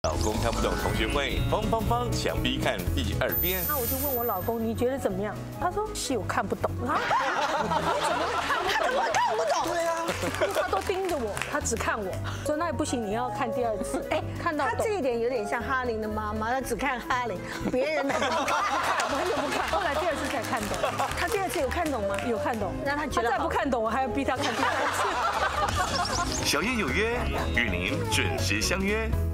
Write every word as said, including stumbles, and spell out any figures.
老公看不懂同学会，方方方想必看第二遍。 那我就问我老公，你觉得怎么样？他说戏我看不懂啊。你怎么会看不懂？他怎么会看不懂？对啊，因为他都盯着我，他只看我，说那也不行，你要看第二次。哎，看到他这一点有点像哈林的妈妈，他只看哈林，别人的不看， 完全不看。后来第二次才看懂。 他第二次有看懂吗？ 有看懂。 那他觉得他再不看懂，我还要逼他看第二次。 小燕有约，与您准时相约。